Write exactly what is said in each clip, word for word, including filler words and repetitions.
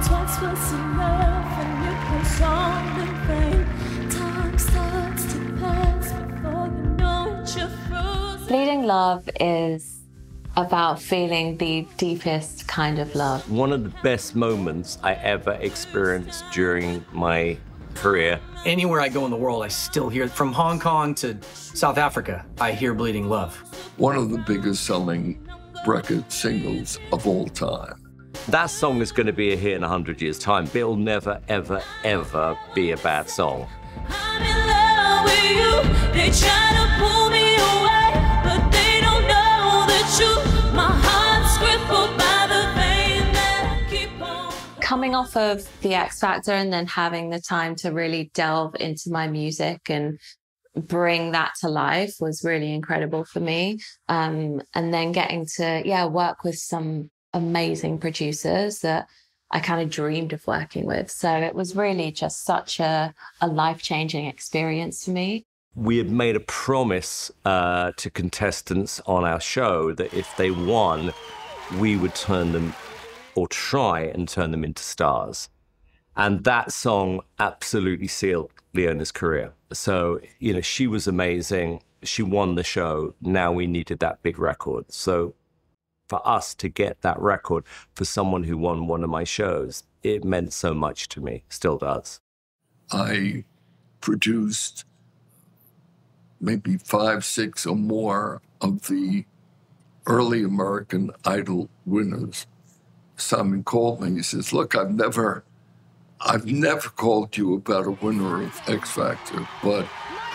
twice was enough, and it was all in vain. Time starts to pass before you know it, you're frozen. Bleeding Love is about feeling the deepest kind of love. One of the best moments I ever experienced during my career. Anywhere I go in the world, I still hear, from Hong Kong to South Africa, I hear Bleeding Love. One of the biggest selling record singles of all time. That song is going to be a hit in a hundred years' time. It'll never, ever, ever be a bad song. I'm in love with you. They try to pull me away, but they don't know the truth. My heart's crippled by the vein that I keep on. Coming off of the X Factor and then having the time to really delve into my music and bring that to life was really incredible for me. Um, and then getting to, yeah, work with some amazing producers that I kind of dreamed of working with. So it was really just such a, a life-changing experience for me. We had made a promise uh, to contestants on our show that if they won, we would turn them, or try and turn them into stars. And that song absolutely sealed Leona's career. So, you know, she was amazing. She won the show. Now we needed that big record. So for us to get that record for someone who won one of my shows, it meant so much to me, still does. I produced maybe five, six or more of the early American Idol winners. Simon called me, he says, look, I've never, I've never called you about a winner of X Factor, but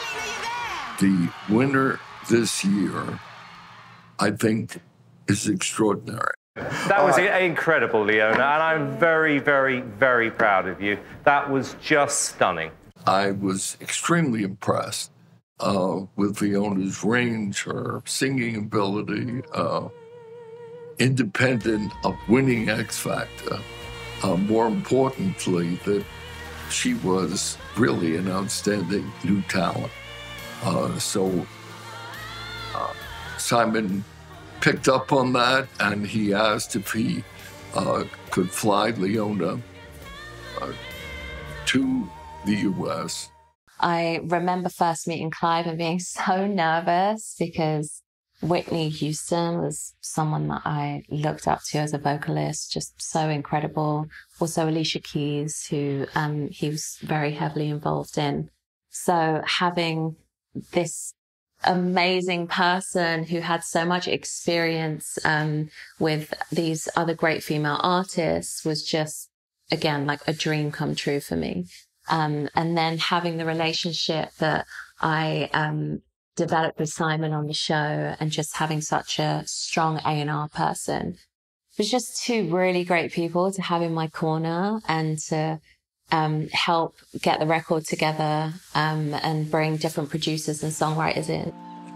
the winner this year, I think, is extraordinary. That was incredible, Leona, and I'm very, very, very proud of you. That was just stunning. I was extremely impressed uh, with Leona's range, her singing ability, uh, independent of winning X Factor. Uh, more importantly, that she was really an outstanding new talent. Uh, so uh, Simon picked up on that, and he asked if he uh, could fly Leona uh, to the U S. I remember first meeting Clive and being so nervous because Whitney Houston was someone that I looked up to as a vocalist, just so incredible. Also Alicia Keys, who um, he was very heavily involved in. So having this amazing person who had so much experience um, with these other great female artists was just, again, like a dream come true for me. Um, and then having the relationship that I um, developed with Simon on the show and just having such a strong A and R person. It was just two really great people to have in my corner and to um, help get the record together um, and bring different producers and songwriters in.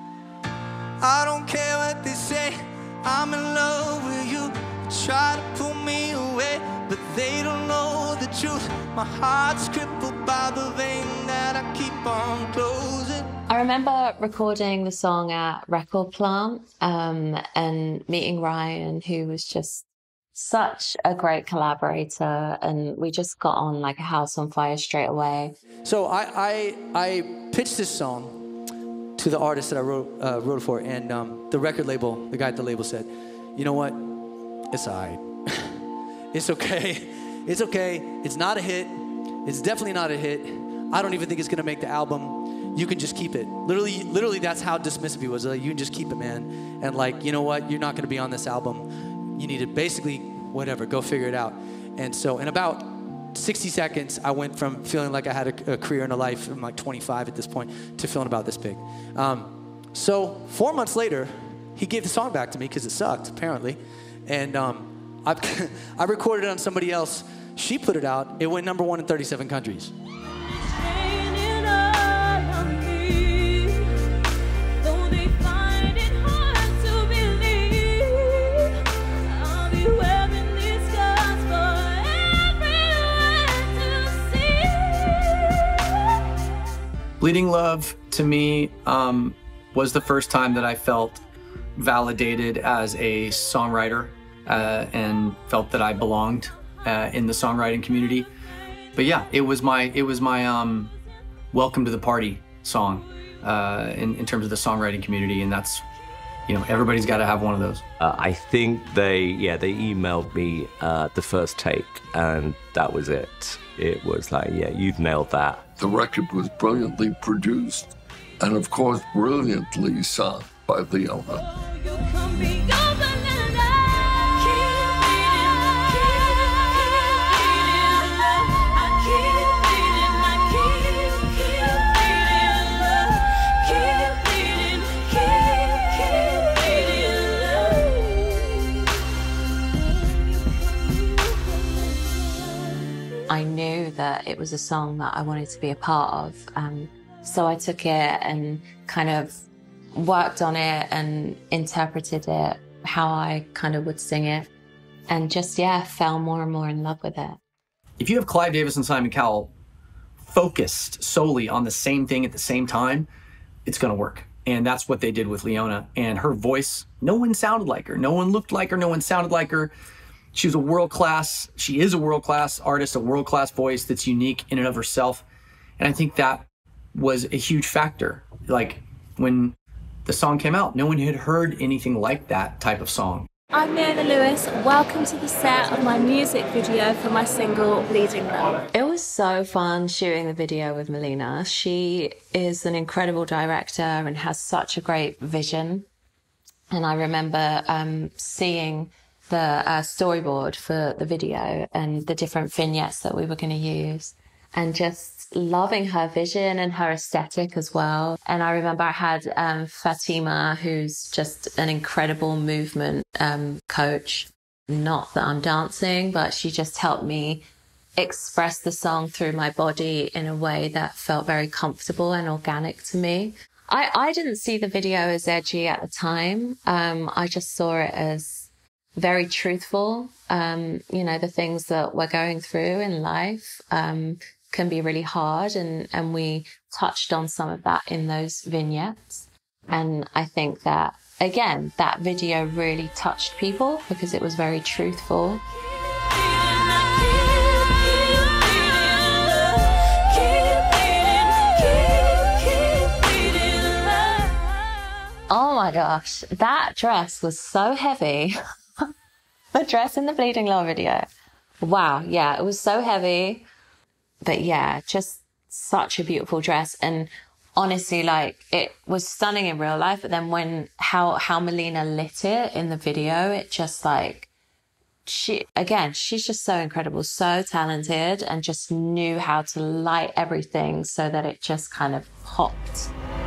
I don't care what they say, I'm in love with you. Try to pull me away, but they don't know the truth. My heart's crippled by the vein that I keep on closing. I remember recording the song at Record Plant um, and meeting Ryan, who was just such a great collaborator, and we just got on like a house on fire straight away. So I I, I pitched this song to the artist that I wrote uh, wrote it for, and um, the record label, the guy at the label said, you know what, it's all right. It's okay. It's okay. It's not a hit. It's definitely not a hit. I don't even think it's gonna make the album. You can just keep it. Literally, literally, that's how dismissive he was. Like, you can just keep it, man. And like, you know what? You're not gonna be on this album. You need to basically, whatever, go figure it out. And so in about sixty seconds, I went from feeling like I had a, a career and a life, I'm like twenty-five at this point, to feeling about this big. Um, so four months later, he gave the song back to me because it sucked, apparently. And um, I, I recorded it on somebody else. She put it out. It went number one in thirty-seven countries. Bleeding Love, to me, um, was the first time that I felt validated as a songwriter uh, and felt that I belonged uh, in the songwriting community. But yeah, it was my it was my um, welcome to the party song uh, in, in terms of the songwriting community, and that's, you know, everybody's got to have one of those. Uh, I think they, yeah, they emailed me uh, the first take, and that was it. It was like, yeah, you've nailed that. The record was brilliantly produced and, of course, brilliantly sung by Leona. I knew that it was a song that I wanted to be a part of. Um, so I took it and kind of worked on it and interpreted it how I kind of would sing it. And just, yeah, fell more and more in love with it. If you have Clive Davis and Simon Cowell focused solely on the same thing at the same time, it's going to work. And that's what they did with Leona. And her voice, no one sounded like her. No one looked like her. No one sounded like her. She was a world-class, she is a world-class artist, a world-class voice that's unique in and of herself. And I think that was a huge factor. Like, when the song came out, no one had heard anything like that type of song. I'm Leona Lewis. Welcome to the set of my music video for my single, Bleeding Love. It was so fun shooting the video with Melina. She is an incredible director and has such a great vision. And I remember um, seeing the uh, storyboard for the video and the different vignettes that we were going to use, and just loving her vision and her aesthetic as well. And I remember I had um, Fatima, who's just an incredible movement um, coach. Not that I'm dancing, but she just helped me express the song through my body in a way that felt very comfortable and organic to me. I, I didn't see the video as edgy at the time. Um, I just saw it as very truthful. Um, you know, the things that we're going through in life um, can be really hard, and, and we touched on some of that in those vignettes. And I think that, again, that video really touched people because it was very truthful. Oh my gosh, that dress was so heavy. The dress in the Bleeding Love video. Wow, yeah, it was so heavy. But yeah, just such a beautiful dress. And honestly, like, it was stunning in real life. But then when, how, how Melina lit it in the video, it just like, she, again, she's just so incredible, so talented, and just knew how to light everything so that it just kind of popped.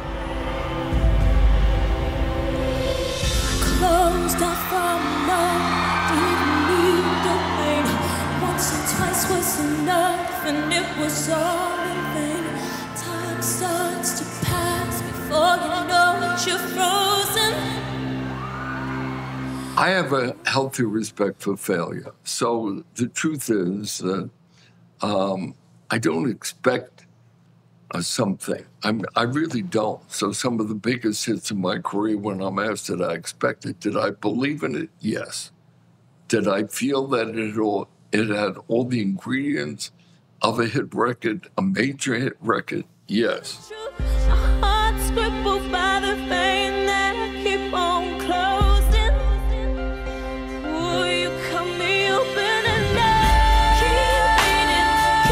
Closed off from love. Once or twice was enough, and it was all in vain. Time starts to pass before you know it, you're frozen. I have a healthy respect for failure. So the truth is that um, I don't expect uh, something. I'm, I really don't. So some of the biggest hits in my career, when I'm asked did I expect it, did I believe in it? Yes. Did I feel that it all, it had all the ingredients of a hit record, a major hit record? Yes. My heart's crippled by the pain that keep on closing. Will you cut me open and I keep bleeding,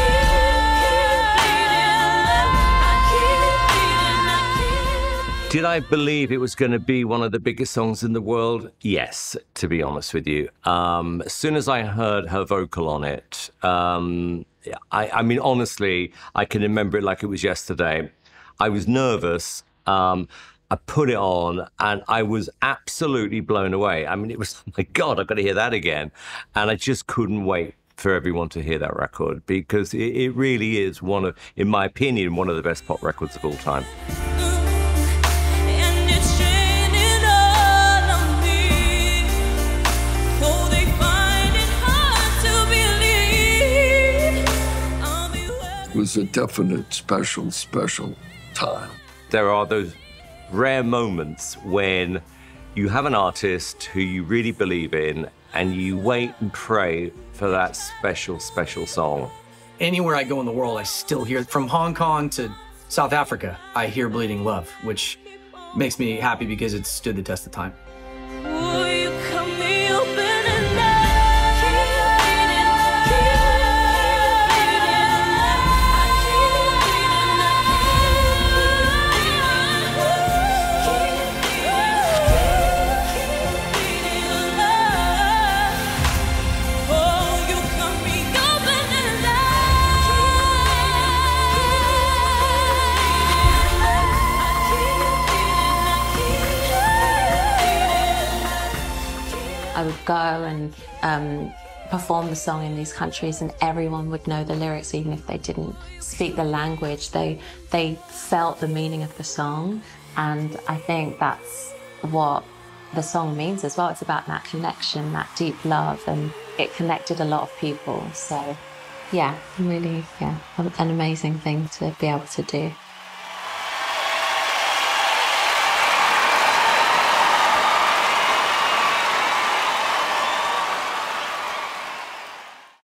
keep bleeding, I keep bleeding, I keep. Did I believe it was going to be one of the biggest songs in the world? Yes, to be honest with you. Um, as soon as I heard her vocal on it, um, I, I mean, honestly, I can remember it like it was yesterday. I was nervous. Um, I put it on and I was absolutely blown away. I mean, it was, oh my God, I've got to hear that again. And I just couldn't wait for everyone to hear that record, because it, it really is one of, in my opinion, one of the best pop records of all time. It was a definite special, special time. There are those rare moments when you have an artist who you really believe in and you wait and pray for that special, special song. Anywhere I go in the world, I still hear, from Hong Kong to South Africa, I hear Bleeding Love, which makes me happy because it's stood the test of time. Will you cut me open and I would go and um, perform the song in these countries, and everyone would know the lyrics, even if they didn't speak the language. They they felt the meaning of the song, and I think that's what the song means as well. It's about that connection, that deep love, and it connected a lot of people. So, yeah, really, yeah, an amazing thing to be able to do.